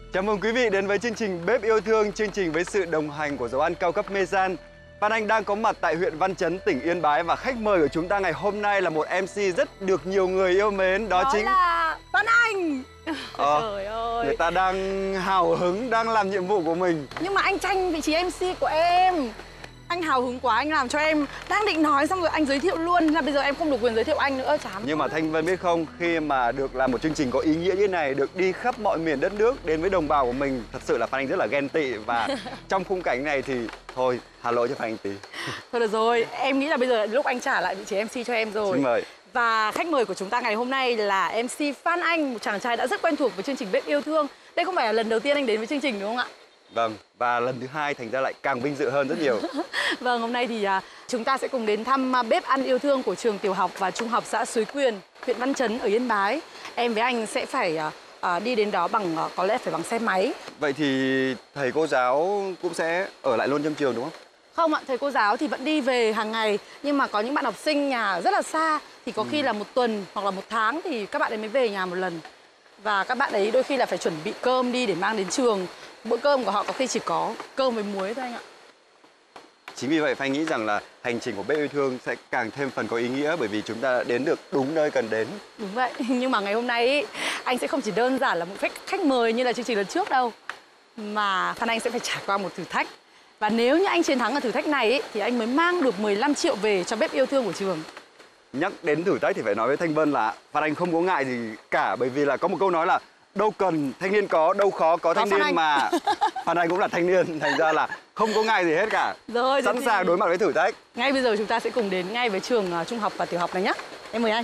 Chào mừng quý vị đến với chương trình Bếp Yêu Thương, chương trình với sự đồng hành của dầu ăn cao cấp Mesan. Phan Anh đang có mặt tại huyện Văn Chấn, tỉnh Yên Bái và khách mời của chúng ta ngày hôm nay là một MC rất được nhiều người yêu mến, đó chính là Phan Anh. Trời ơi, người ta đang hào hứng, đang làm nhiệm vụ của mình. Nhưng mà anh tranh vị trí MC của em. Anh hào hứng quá, anh làm cho em đang định nói xong rồi anh giới thiệu luôn, là bây giờ em không được quyền giới thiệu anh nữa, chán. Nhưng mà Thanh Vân biết không, khi mà được làm một chương trình có ý nghĩa như này, được đi khắp mọi miền đất nước đến với đồng bào của mình, thật sự là Phan Anh rất là ghen tị. Và trong khung cảnh này thì thôi, hà lỗi cho Phan Anh tí. Thôi được rồi, em nghĩ là bây giờ lúc anh trả lại vị trí MC cho em rồi. Xin mời. Và khách mời của chúng ta ngày hôm nay là MC Phan Anh, một chàng trai đã rất quen thuộc với chương trình Bếp Yêu Thương. Đây không phải là lần đầu tiên anh đến với chương trình đúng không ạ? Vâng, và lần thứ hai thành ra lại càng vinh dự hơn rất nhiều. Vâng, hôm nay thì chúng ta sẽ cùng đến thăm bếp ăn yêu thương của trường tiểu học và trung học xã Suối Quyền, huyện Văn Chấn ở Yên Bái. Em với anh sẽ phải đi đến đó bằng có lẽ phải bằng xe máy. Vậy thì thầy cô giáo cũng sẽ ở lại luôn trong trường đúng không? Không ạ, thầy cô giáo thì vẫn đi về hàng ngày. Nhưng mà có những bạn học sinh nhà rất là xa thì có khi là một tuần hoặc là một tháng thì các bạn ấy mới về nhà một lần. Và các bạn ấy đôi khi là phải chuẩn bị cơm đi để mang đến trường. Bữa cơm của họ có khi chỉ có cơm với muối thôi anh ạ. Chính vì vậy Phan nghĩ rằng là hành trình của Bếp Yêu Thương sẽ càng thêm phần có ý nghĩa, bởi vì chúng ta đã đến được đúng nơi cần đến. Đúng vậy, nhưng mà ngày hôm nay ý, anh sẽ không chỉ đơn giản là một khách mời như là chương trình lần trước đâu, mà Phan Anh sẽ phải trải qua một thử thách. Và nếu như anh chiến thắng ở thử thách này ý, thì anh mới mang được 15 triệu về cho Bếp Yêu Thương của trường. Nhắc đến thử thách thì phải nói với Thanh Vân là Phan Anh không có ngại gì cả, bởi vì là có một câu nói là đâu cần thanh niên có, đâu khó có thanh niên mà. Phan Anh cũng là thanh niên, thành ra là không có ngại gì hết cả. Rồi, sẵn sàng đối mặt với thử thách. Ngay bây giờ chúng ta sẽ cùng đến ngay với trường trung học và tiểu học này nhé. Em mời anh.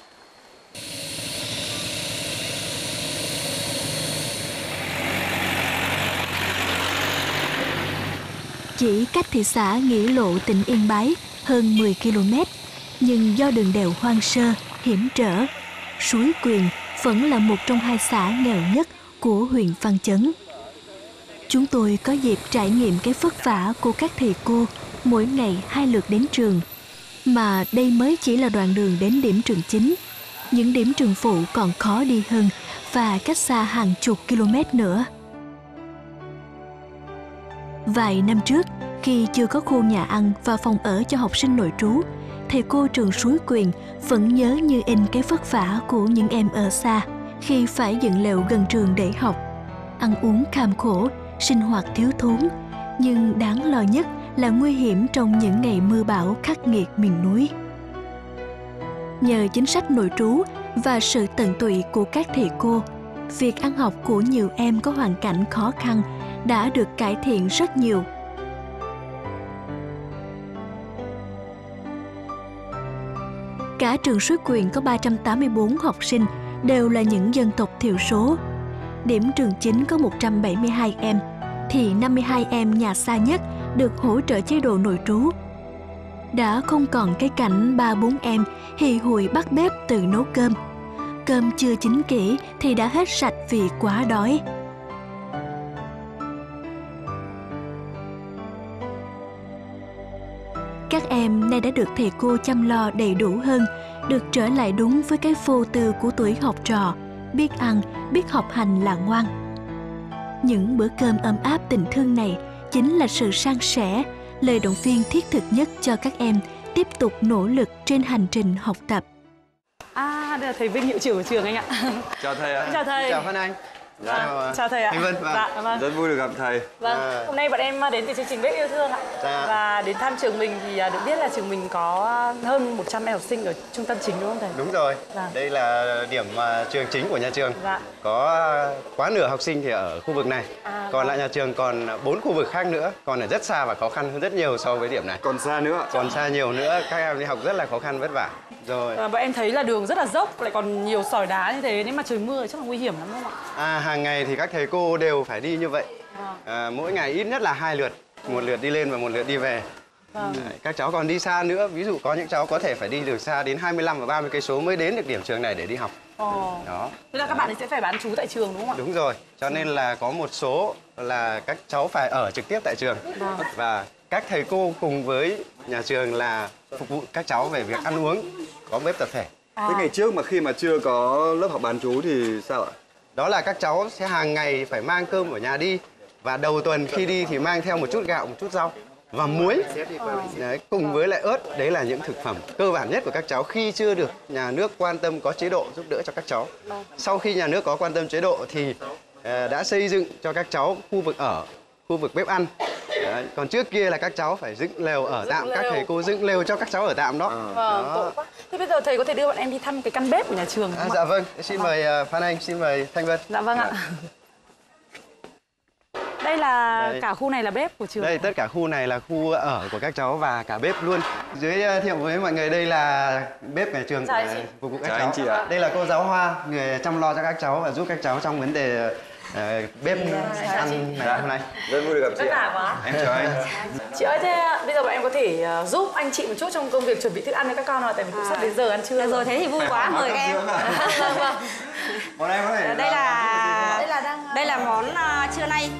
Chỉ cách thị xã Nghĩa Lộ, tỉnh Yên Bái hơn 10 km, nhưng do đường đèo hoang sơ, hiểm trở, Suối Quyền vẫn là một trong hai xã nghèo nhất của huyện Văn Chấn. Chúng tôi có dịp trải nghiệm cái vất vả của các thầy cô mỗi ngày 2 lượt đến trường. Mà đây mới chỉ là đoạn đường đến điểm trường chính. Những điểm trường phụ còn khó đi hơn và cách xa hàng chục km nữa. Vài năm trước, khi chưa có khu nhà ăn và phòng ở cho học sinh nội trú, thầy cô trường Suối Quyền vẫn nhớ như in cái vất vả của những em ở xa khi phải dựng lều gần trường để học. Ăn uống kham khổ, sinh hoạt thiếu thốn, nhưng đáng lo nhất là nguy hiểm trong những ngày mưa bão khắc nghiệt miền núi. Nhờ chính sách nội trú và sự tận tụy của các thầy cô, việc ăn học của nhiều em có hoàn cảnh khó khăn đã được cải thiện rất nhiều. Cả trường Suối Quyền có 384 học sinh, đều là những dân tộc thiểu số. Điểm trường chính có 172 em, thì 52 em nhà xa nhất được hỗ trợ chế độ nội trú. Đã không còn cái cảnh 3-4 em hì hùi bắt bếp tự nấu cơm. Cơm chưa chín kỹ thì đã hết sạch vì quá đói. Các em nay đã được thầy cô chăm lo đầy đủ hơn, được trở lại đúng với cái vô tư của tuổi học trò, biết ăn, biết học hành là ngoan. Những bữa cơm ấm áp tình thương này chính là sự san sẻ, lời động viên thiết thực nhất cho các em tiếp tục nỗ lực trên hành trình học tập. Đây là thầy Vinh, hiệu trưởng của trường anh ạ. Chào thầy ạ. Chào thầy. Chào Phan Anh. Chào thầy ạ. Thanh Vân, vâng. Rất vui được gặp thầy. Vâng, hôm nay bọn em đến từ chương trình Bếp Yêu Thương ạ. Và đến thăm trường mình thì được biết là trường mình có hơn 100 em học sinh ở trung tâm chính đúng không thầy? Đúng rồi. Đây là điểm trường chính của nhà trường. Có quá nửa học sinh thì ở khu vực này. Còn lại nhà trường còn 4 khu vực khác nữa, còn ở rất xa và khó khăn hơn rất nhiều so với điểm này. Còn xa nữa. Còn xa nhiều nữa, các em đi học rất là khó khăn vất vả. Rồi. Bọn em thấy là đường rất là dốc, lại còn nhiều sỏi đá như thế, nếu mà trời mưa thì chắc là nguy hiểm lắm không ạ? Hàng ngày thì các thầy cô đều phải đi như vậy. Mỗi ngày ít nhất là 2 lượt, một lượt đi lên và một lượt đi về. Các cháu còn đi xa nữa, ví dụ có những cháu có thể phải đi đường xa đến 25 và 30 cây số mới đến được điểm trường này để đi học. Đó. Thế là các bạn ấy sẽ phải bán trú tại trường đúng không ạ? Đúng rồi, cho nên là có một số là các cháu phải ở trực tiếp tại trường. Và các thầy cô cùng với nhà trường là phục vụ các cháu về việc ăn uống, có bếp tập thể. Thế ngày trước mà khi mà chưa có lớp học bán trú thì sao ạ? Đó là các cháu sẽ hàng ngày phải mang cơm ở nhà đi, và đầu tuần khi đi thì mang theo một chút gạo, một chút rau và muối. Đấy, cùng với lại ớt. Đấy là những thực phẩm cơ bản nhất của các cháu khi chưa được nhà nước quan tâm có chế độ giúp đỡ cho các cháu. Sau khi nhà nước có quan tâm chế độ thì đã xây dựng cho các cháu khu vực ở, khu vực bếp ăn. Đấy, còn trước kia là các cháu phải dựng lều ở tạm, các thầy cô dựng lều cho các cháu ở tạm đó. Vâng, tốt. Thế bây giờ thầy có thể đưa bọn em đi thăm cái căn bếp của nhà trường không ạ? Dạ vâng, xin mời Phan Anh, xin mời Thanh Vân. Dạ vâng ạ. Đây là Đây. cả khu này là bếp của trường. Đây, tất cả khu này là khu ở của các cháu và cả bếp luôn. Giới thiệu với mọi người, đây là bếp nhà trường phục vụ các Chào cháu. anh chị ạ. Đây là cô giáo Hoa, người chăm lo cho các cháu và giúp các cháu trong vấn đề bếp ăn ngày hôm nay. Rất vui được gặp chị. Vất vả ạ. quá. Em chào anh. Chị ơi, thế bây giờ bọn em có thể giúp anh chị một chút trong công việc chuẩn bị thức ăn cho các con rồi, tại vì cũng sắp đến giờ ăn trưa Rồi thế thì vui quá, mời các em. Vâng, vâng. Bọn em có thể Đây là món trưa nay.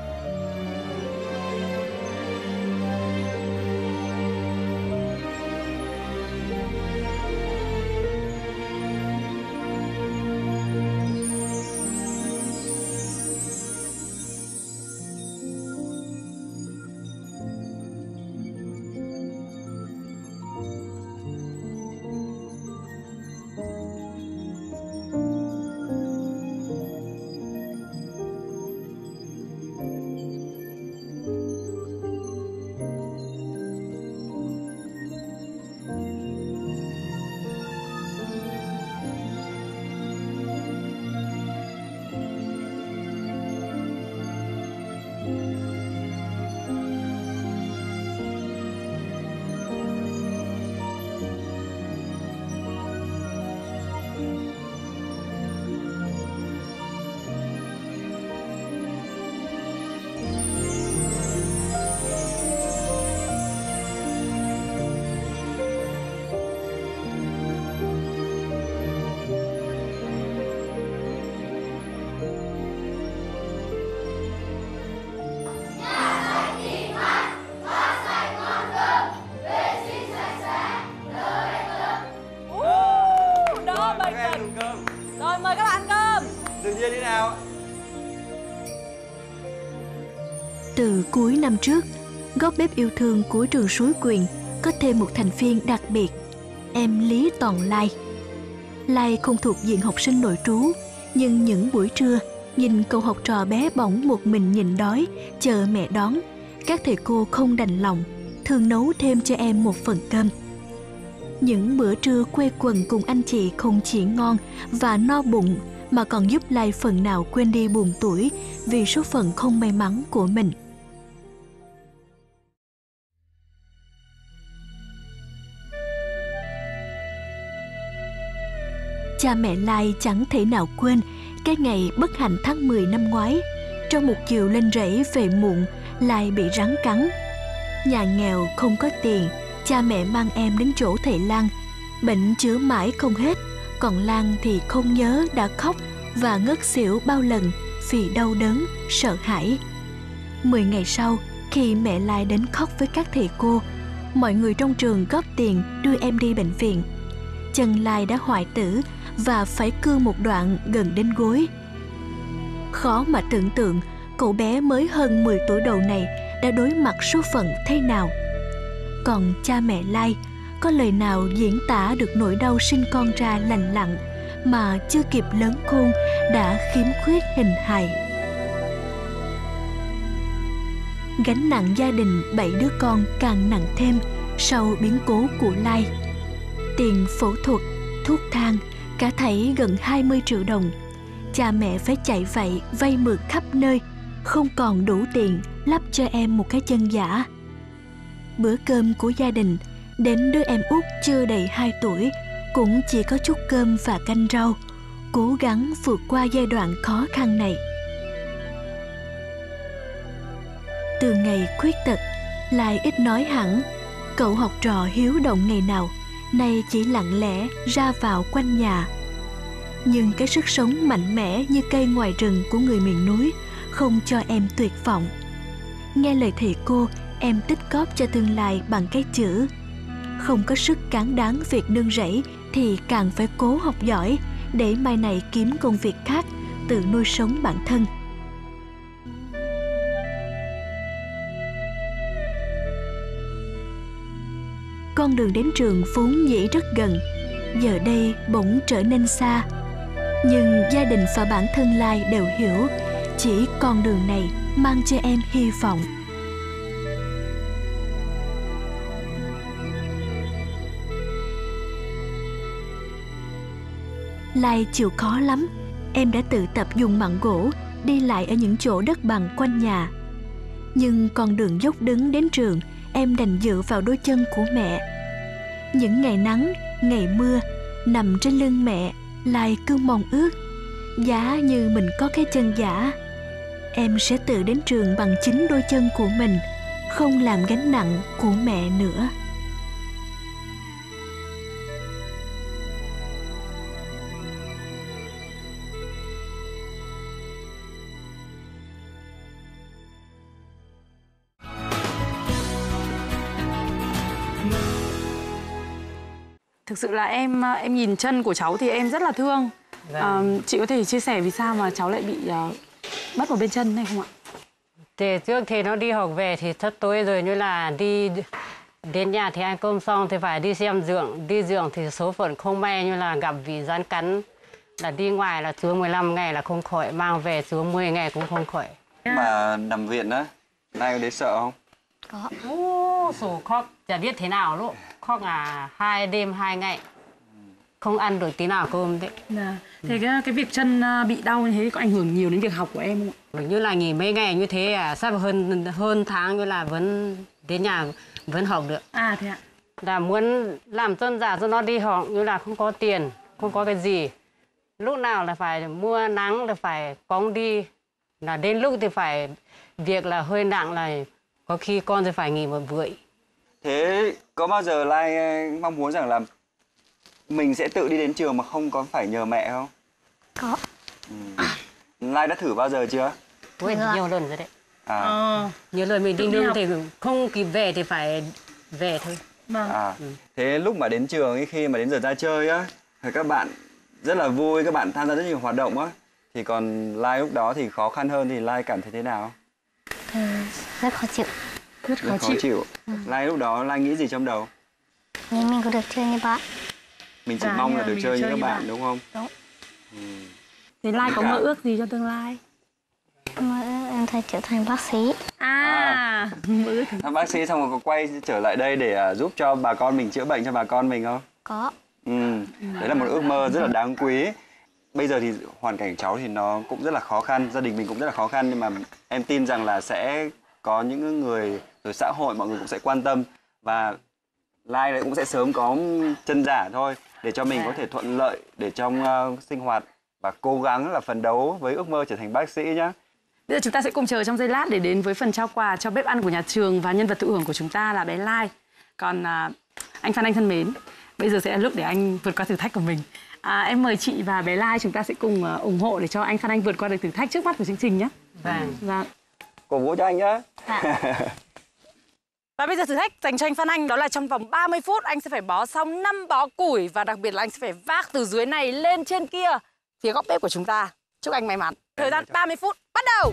Rồi mời các bạn ăn cơm. Tự nhiên thế nào? Từ cuối năm trước, góc bếp yêu thương của trường Suối Quyền có thêm một thành viên đặc biệt, em Lý Toàn Lai. Lai không thuộc diện học sinh nội trú, nhưng những buổi trưa, nhìn cậu học trò bé bỏng một mình nhịn đói, chờ mẹ đón, các thầy cô không đành lòng, thường nấu thêm cho em một phần cơm. Những bữa trưa quây quần cùng anh chị không chỉ ngon và no bụng, mà còn giúp Lai phần nào quên đi buồn tủi vì số phận không may mắn của mình. Cha mẹ Lai chẳng thể nào quên cái ngày bất hạnh tháng 10 năm ngoái. Trong một chiều lên rẫy về muộn, Lai bị rắn cắn. Nhà nghèo không có tiền, cha mẹ mang em đến chỗ thầy Lan. Bệnh chữa mãi không hết, còn Lan thì không nhớ đã khóc và ngất xỉu bao lần vì đau đớn, sợ hãi. 10 ngày sau, khi mẹ Lai đến khóc với các thầy cô, mọi người trong trường góp tiền đưa em đi bệnh viện. Chân Lai đã hoại tử và phải cưa một đoạn gần đến gối. Khó mà tưởng tượng cậu bé mới hơn 10 tuổi đầu này đã đối mặt số phận thế nào. Còn cha mẹ Lai có lời nào diễn tả được nỗi đau sinh con ra lành lặn mà chưa kịp lớn khôn đã khiếm khuyết hình hài. Gánh nặng gia đình 7 đứa con càng nặng thêm sau biến cố của Lai. Tiền phẫu thuật, thuốc thang, cả thảy gần 20 triệu đồng. Cha mẹ phải chạy vậy vay mượn khắp nơi, không còn đủ tiền lắp cho em một cái chân giả. Bữa cơm của gia đình đến đứa em út chưa đầy 2 tuổi cũng chỉ có chút cơm và canh rau, cố gắng vượt qua giai đoạn khó khăn này. Từ ngày khuyết tật, Lai ít nói hẳn. Cậu học trò hiếu động ngày nào, nay chỉ lặng lẽ ra vào quanh nhà. Nhưng cái sức sống mạnh mẽ như cây ngoài rừng của người miền núi không cho em tuyệt vọng. Nghe lời thầy cô, em tích góp cho tương lai bằng cái chữ. Không có sức cán đáng việc nương rẫy thì càng phải cố học giỏi để mai này kiếm công việc khác, tự nuôi sống bản thân. Con đường đến trường vốn dĩ rất gần, giờ đây bỗng trở nên xa. Nhưng gia đình và bản thân Lai đều hiểu, chỉ con đường này mang cho em hy vọng. Lai chịu khó lắm, em đã tự tập dùng mặn gỗ, đi lại ở những chỗ đất bằng quanh nhà. Nhưng con đường dốc đứng đến trường, em đành dựa vào đôi chân của mẹ. Những ngày nắng, ngày mưa, nằm trên lưng mẹ, Lai cứ mong ước, giá như mình có cái chân giả, em sẽ tự đến trường bằng chính đôi chân của mình, không làm gánh nặng của mẹ nữa. Thực sự là em nhìn chân của cháu thì em rất là thương. Chị có thể chia sẻ vì sao mà cháu lại bị mất một bên chân này không ạ? Thì trước thì nó đi học về thì thất tối rồi, như là đi đến nhà thì ăn cơm xong thì phải đi xem giường. Đi giường thì số phận không may, như là gặp vì rắn cắn, là đi ngoài là xuống 15 ngày là không khỏi, mang về xuống 10 ngày cũng không khỏi. Mà nằm viện á, Lai có thấy sợ không? Có. Sổ khóc chả biết thế nào luôn, khóc là 2 đêm 2 ngày, không ăn được tí nào cơm đấy. Thế cái việc chân bị đau như thế có ảnh hưởng nhiều đến việc học của em không ạ? Như là nghỉ mấy ngày như thế sắp hơn tháng, như là vẫn đến nhà vẫn học được. À thế ạ. Là muốn làm chân giả cho nó đi học, như là không có tiền, không có cái gì. Lúc nào là phải mua nắng, là phải cóng đi. Là đến lúc thì phải việc là hơi nặng, là có khi con thì phải nghỉ một buổi. Thế có bao giờ Lai mong muốn rằng là mình sẽ tự đi đến trường mà không có phải nhờ mẹ không? Có. Lai đã thử bao giờ chưa? Ui, nhiều lần rồi đấy. Nhiều lần mình đi nương thì không kịp về thì phải về thôi. Thế lúc mà đến trường ấy, khi mà đến giờ ra chơi á, thì các bạn rất là vui, các bạn tham gia rất nhiều hoạt động á, thì còn Lai lúc đó thì khó khăn hơn, thì Lai cảm thấy thế nào? Rất khó chịu. Rất Rất khó chịu. Lai lúc đó Lai nghĩ gì trong đầu? Nhưng mình có được chơi như bạn. Mình chỉ mong là được chơi như các bạn đúng không? Đúng. Thế Lai có mơ ước gì cho tương lai? Mơ ước em sẽ trở thành bác sĩ. Mơ ước. Các bác sĩ xong rồi có quay trở lại đây để giúp cho bà con mình chữa bệnh cho bà con mình không? Có. Đấy là một ước mơ rất là đáng quý. Bây giờ thì hoàn cảnh cháu thì nó cũng rất là khó khăn, gia đình mình cũng rất là khó khăn, nhưng mà em tin rằng là sẽ có những người rồi xã hội mọi người cũng sẽ quan tâm, và Lai cũng sẽ sớm có chân giả thôi, để cho mình có thể thuận lợi để trong sinh hoạt và cố gắng là phấn đấu với ước mơ trở thành bác sĩ nhé. Bây giờ chúng ta sẽ cùng chờ trong giây lát để đến với phần trao quà cho bếp ăn của nhà trường và nhân vật thụ hưởng của chúng ta là bé Lai. Còn anh Phan Anh thân mến, bây giờ sẽ là lúc để anh vượt qua thử thách của mình. Em mời chị và bé Lai chúng ta sẽ cùng ủng hộ để cho anh Phan Anh vượt qua được thử thách trước mắt của chương trình nhé. Vâng. Cổ vũ cho anh nhé. Và bây giờ thử thách dành cho anh Phan Anh đó là trong vòng 30 phút anh sẽ phải bó xong 5 bó củi, và đặc biệt là anh sẽ phải vác từ dưới này lên trên kia, phía góc bếp của chúng ta. Chúc anh may mắn. Thời gian 30 phút bắt đầu.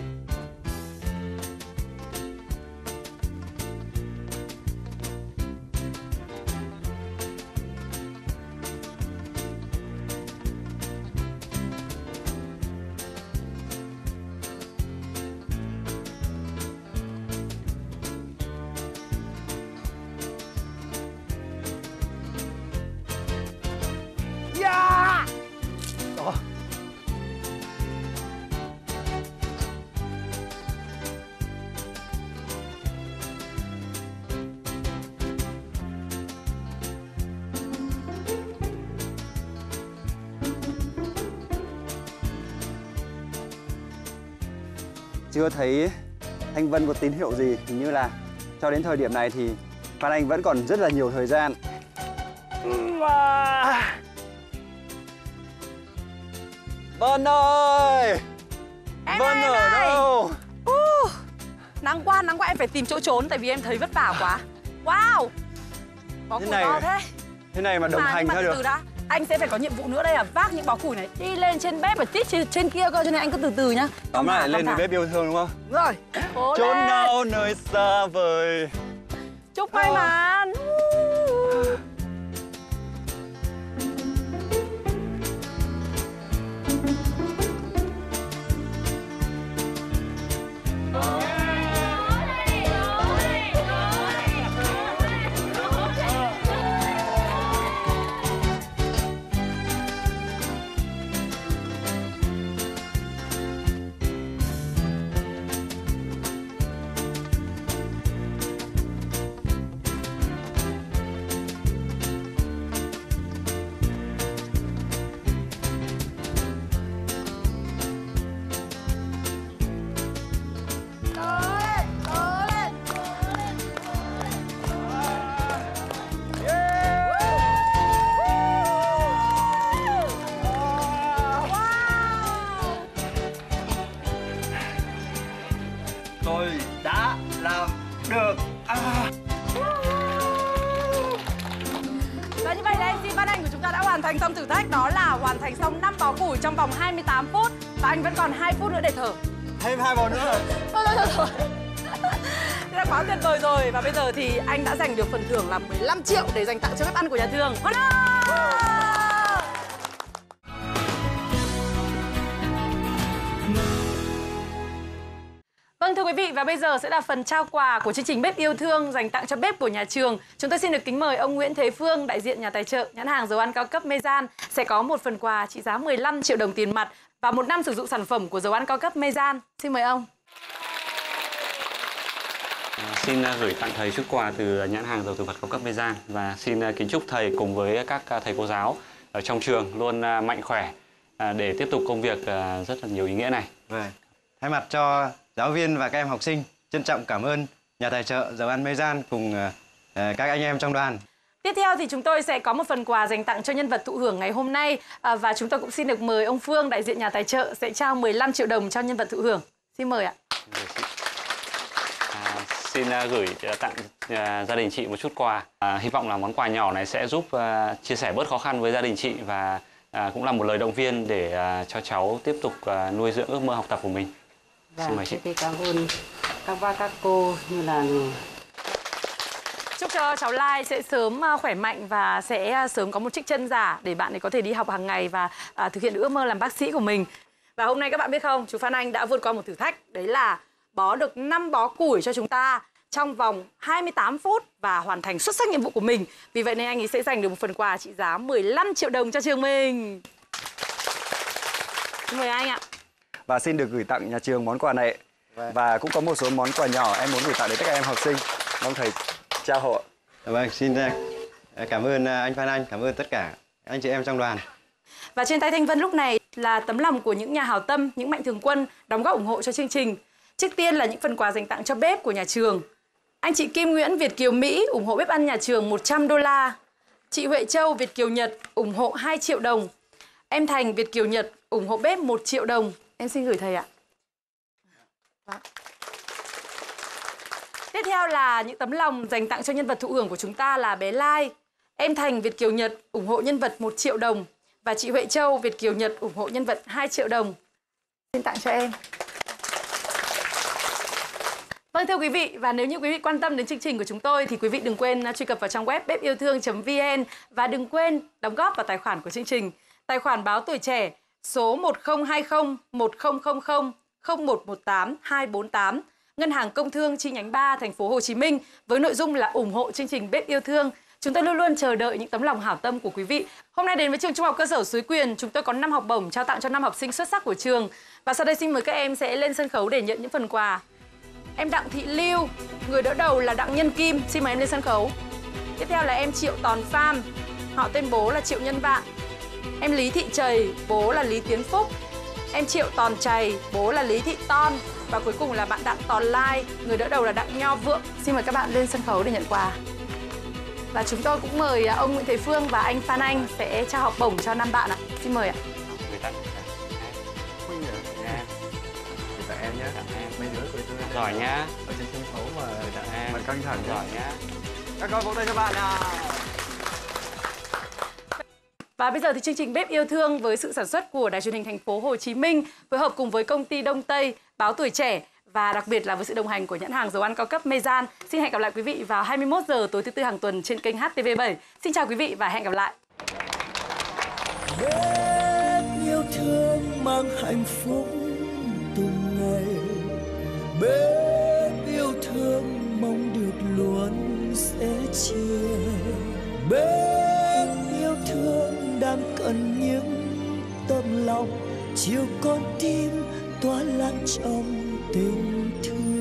Chưa thấy Thanh Vân có tín hiệu gì, hình như là cho đến thời điểm này thì Phan Anh vẫn còn rất là nhiều thời gian. Vân ơi! Em Vân ơi, ở này. đâu? Nắng quá em phải tìm chỗ trốn tại vì em thấy vất vả quá. Wow! Có Thế củi này- to thế. Thế này mà đồng hành nhưng mà theo từ được. từ đã. anh sẽ phải có nhiệm vụ nữa đây là vác những bó củi này đi lên trên bếp và tít trên kia cơ, cho nên anh cứ từ từ nhá. Tóm lại lên với bếp yêu thương đúng không? Đúng rồi. Cố Chốn lên. nào nơi xa vời. Chúc may mắn. Tôi đã làm được. Và như vậy là MC Văn Anh của chúng ta đã hoàn thành xong thử thách, đó là hoàn thành xong 5 bó củi trong vòng 28 phút. Và anh vẫn còn 2 phút nữa để thở. Thêm 2 bó nữa. Thôi. Thế là quá tuyệt vời rồi. Và bây giờ thì anh đã giành được phần thưởng là 15 triệu để dành tặng cho bếp ăn của nhà trường. Hoan nghênh! Vâng thưa quý vị, và bây giờ sẽ là phần trao quà của chương trình Bếp Yêu Thương dành tặng cho bếp của nhà trường. Chúng tôi xin được kính mời ông Nguyễn Thế Phương, đại diện nhà tài trợ nhãn hàng dầu ăn cao cấp Mezan sẽ có một phần quà trị giá 15 triệu đồng tiền mặt và 1 năm sử dụng sản phẩm của dầu ăn cao cấp Mezan. Xin mời ông. Xin gửi tặng thầy chút quà từ nhãn hàng dầu thực vật cao cấp Mezan và xin kính chúc thầy cùng với các thầy cô giáo ở trong trường luôn mạnh khỏe để tiếp tục công việc rất là nhiều ý nghĩa này. Vâng. Thay mặt cho giáo viên và các em học sinh, trân trọng cảm ơn nhà tài trợ dầu ăn Mezan cùng các anh em trong đoàn. Tiếp theo thì chúng tôi sẽ có một phần quà dành tặng cho nhân vật thụ hưởng ngày hôm nay và chúng tôi cũng xin được mời ông Phương, đại diện nhà tài trợ sẽ trao 15 triệu đồng cho nhân vật thụ hưởng. Xin mời ạ. Xin gửi tặng gia đình chị một chút quà. Hy vọng là món quà nhỏ này sẽ giúp chia sẻ bớt khó khăn với gia đình chị và cũng là một lời động viên để cho cháu tiếp tục nuôi dưỡng ước mơ học tập của mình. Xin mời chị. Thì cảm ơn các bác các cô như là Chúc cho cháu Lai sẽ sớm khỏe mạnh và sẽ sớm có một chiếc chân giả để bạn ấy có thể đi học hàng ngày và thực hiện ước mơ làm bác sĩ của mình. Và hôm nay các bạn biết không, chú Phan Anh đã vượt qua một thử thách, đấy là bó được 5 bó củi cho chúng ta trong vòng 28 phút và hoàn thành xuất sắc nhiệm vụ của mình. Vì vậy nên anh ấy sẽ giành được một phần quà trị giá 15 triệu đồng cho trường mình. Xin mời anh ạ. Và xin được gửi tặng nhà trường món quà này. Và cũng có một số món quà nhỏ em muốn gửi tặng đến tất cả em học sinh. Mong thầy trao hộ. Vâng, xin cảm ơn anh Phan Anh, cảm ơn tất cả anh chị em trong đoàn. Và trên tay Thanh Vân lúc này là tấm lòng của những nhà hảo tâm, những mạnh thường quân đóng góp ủng hộ cho chương trình. Trước tiên là những phần quà dành tặng cho bếp của nhà trường. Anh chị Kim Nguyễn Việt Kiều Mỹ ủng hộ bếp ăn nhà trường 100 đô la. Chị Huệ Châu Việt Kiều Nhật ủng hộ 2 triệu đồng. Em Thành Việt Kiều Nhật ủng hộ bếp 1 triệu đồng. Em xin gửi thầy ạ. Tiếp theo là những tấm lòng dành tặng cho nhân vật thụ hưởng của chúng ta là bé Lai. Em Thành Việt Kiều Nhật ủng hộ nhân vật 1 triệu đồng. Và chị Huệ Châu Việt Kiều Nhật ủng hộ nhân vật 2 triệu đồng. Xin tặng cho em. Vâng thưa quý vị, và nếu như quý vị quan tâm đến chương trình của chúng tôi thì quý vị đừng quên truy cập vào trang web bếp-yêu-thương.vn và đừng quên đóng góp vào tài khoản của chương trình. Tài khoản Báo Tuổi Trẻ số 1020 1000 0118 248, Ngân hàng Công thương chi nhánh 3 thành phố Hồ Chí Minh với nội dung là ủng hộ chương trình Bếp Yêu Thương. Chúng tôi luôn luôn chờ đợi những tấm lòng hảo tâm của quý vị. Hôm nay đến với trường Trung học cơ sở Suối Quyền, chúng tôi có 5 học bổng trao tặng cho 5 học sinh xuất sắc của trường. Và sau đây xin mời các em sẽ lên sân khấu để nhận những phần quà. Em Đặng Thị Lưu, người đỡ đầu là Đặng Nhân Kim, xin mời em lên sân khấu. Tiếp theo là em Triệu Tòn Pham, họ tên bố là Triệu Nhân Vạn. Em Lý Thị Trầy, bố là Lý Tiến Phúc. Em Triệu Tòn Chày, bố là Lý Thị Ton. Và cuối cùng là bạn Đặng Tòn Lai, người đỡ đầu là Đặng Nho Vượng. Xin mời các bạn lên sân khấu để nhận quà. Và chúng tôi cũng mời ông Nguyễn Thế Phương và anh Phan Anh sẽ trao học bổng cho 5 bạn ạ. Xin mời ạ. Tặng em nhé. Mấy đứa cười tươi Giỏi nhá. ở trên sân khấu mà em. mặt căng thẳng Giỏi nhá. Các con vỗ tay cho bạn nào. Và bây giờ thì chương trình Bếp Yêu Thương với sự sản xuất của Đài Truyền hình Thành phố Hồ Chí Minh phối hợp cùng với công ty Đông Tây, báo Tuổi Trẻ và đặc biệt là với sự đồng hành của nhãn hàng dầu ăn cao cấp Mezan. Xin hẹn gặp lại quý vị vào 21 giờ tối thứ Tư hàng tuần trên kênh HTV7. Xin chào quý vị và hẹn gặp lại. Bếp yêu thương mang hạnh phúc từng ngày. Bếp yêu thương mong được luôn sẻ chia. Bếp yêu thương đang cần những tấm lòng chiều con tim tỏa lắng trong tình thương.